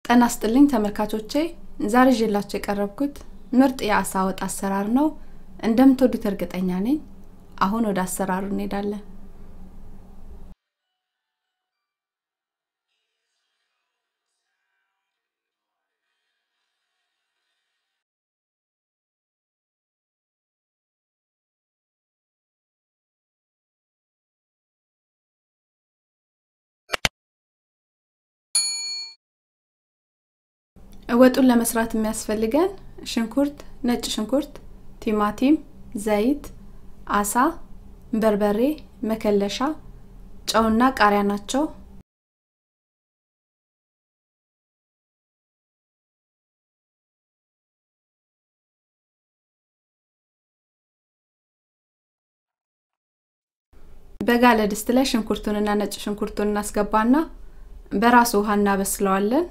ጤና ይስጥልኝ ተመልካቾቼ ዛሬ ይዤላችሁ የቀረብኩት ምርጥ የአሳ ወጥ አሰራር ነው እንደምትወዱት እርግጠኛ ነኝ አሁን ወደ አሰራሩ እንሄዳለን ወጡን ለመስራት የሚያስፈልገን ሽንኩርት ነጭ ሽንኩርት ቲማቲም ዘይት አሳ በርበሬ መከለሻ ጨውና ቃሪያ ናቸው በጋለ ድስት ላይ ሽንኩርቱንና ነጭ ሽንኩርቱን እናስገባና በራሱ ውሃ እናበስለዋለን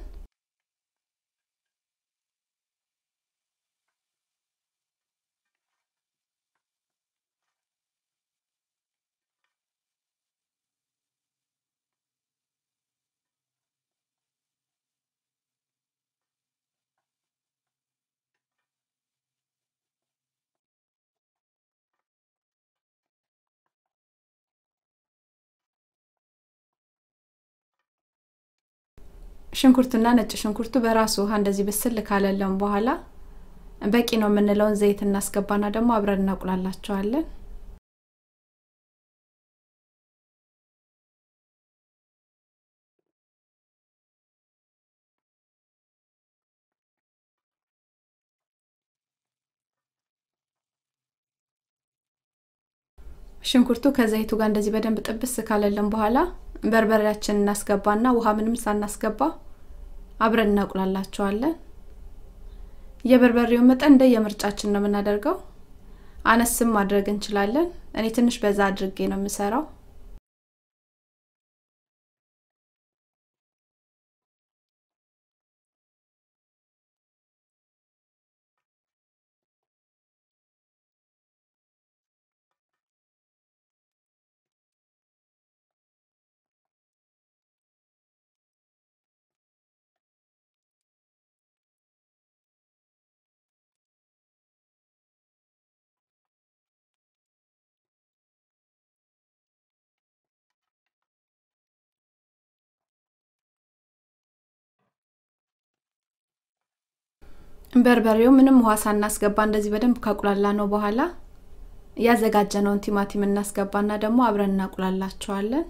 ሽንኩርቱና ነጭ ሽንኩርቱ በራሱ ውሃ እንደዚህ በስል ካለለም በኋላ በቂ ነው የምንለውን ዘይት እናስገባና ደግሞ አብረን እናቁላላቸዋለን ሽንኩርቱ ከዘይቱ ጋር እንደዚህ በደንብ ጥብስ ካለለም በኋላ በርበሬያችንን እናስገባና ውሃ ምንም ሳናስገባ አብረን እናቁላላቸዋለን የበርበሬው መጠን እንደየምርጫችን ነው የምናደርገው አነስም ማድረግ እንችላለን እኔ ትንሽ በዛ አድርጌ ነው የምሰራው በርበሬው ምንም ውሃ ሳናስገባ እንደዚህ በደንብ ካቁላላ ነው በኋላ ያዘጋጀነውን ቲማቲም እናስገባና ደግሞ አብረን እናቁላላቸዋለን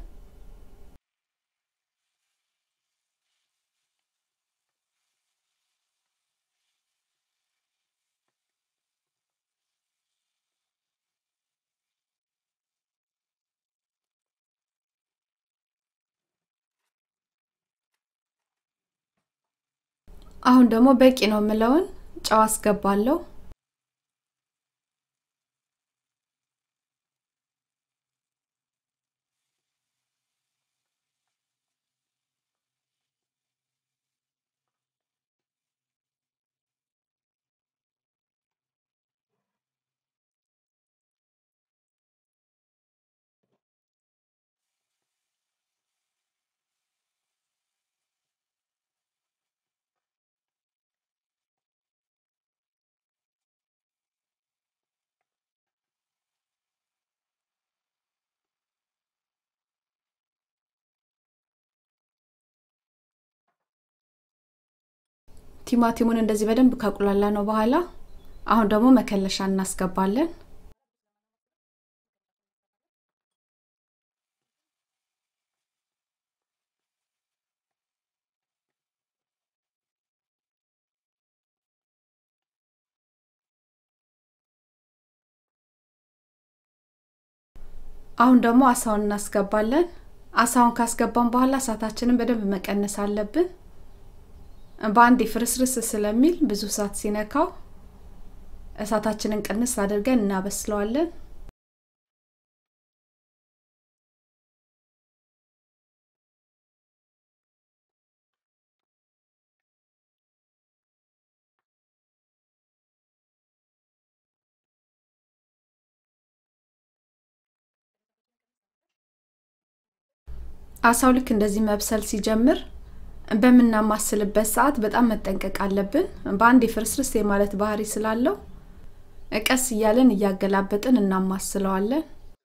አሁን ደግሞ በቂ ነው የምለውን ጨው አስገባለሁ ቲማቲሙን እንደዚህ በደንብ ካቁላላ ነው በኋላ አሁን ደግሞ መከለሻ እናስገባለን አሁን ደግሞ አሳውን እናስገባለን አሳውን ካስገባን በኋላ እሳታችንን በደንብ መቀነስ አለብን ባንዲ ፍርስርስ ስለሚል ብዙ ሰዓት ሲነካው እሳታችንን ቀንስ አድርገን እናበስለዋለን አሳው ልክ እንደዚህ መብሰል ሲጀምር በመናማስልበት ሰዓት በጣም መጠንቀቅ አለብን በአንድ ፍርስርስ የማለት ባህሪ ስላለው ቀስ እያለን ያገላበጥን እናማስለዋለን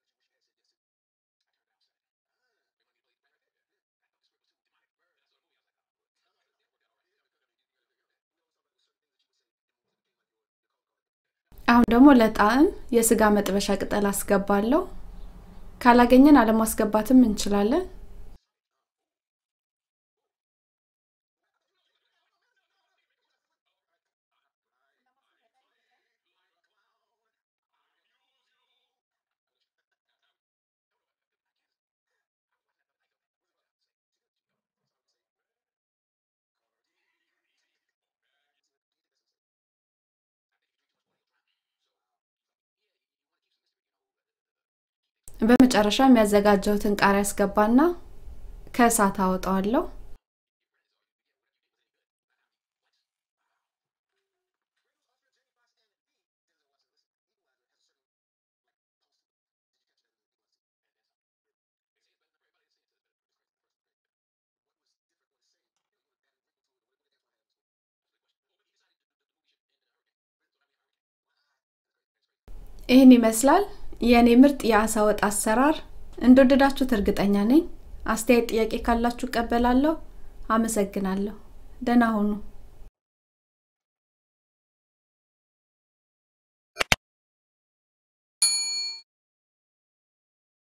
አሁን ደግሞ ለጣዕም የስጋ መጥበሻ ቅጠል አስገባለሁ ካላገኘን አለማስገባትም እንችላለን በመጨረሻ የሚያዘጋጀውትን ቃሪያ አስገባና ከእሳት አወጣዋለሁ ይሄን ይመስላል የኔ ምርጥ የአሳ ወጥ አሰራር እንደወደዳችሁት እርግጠኛ ነኝ አስተያየት ጥያቄ ካላችሁ ቀበላለሁ አመሰግናለሁ ደህና ሁኑ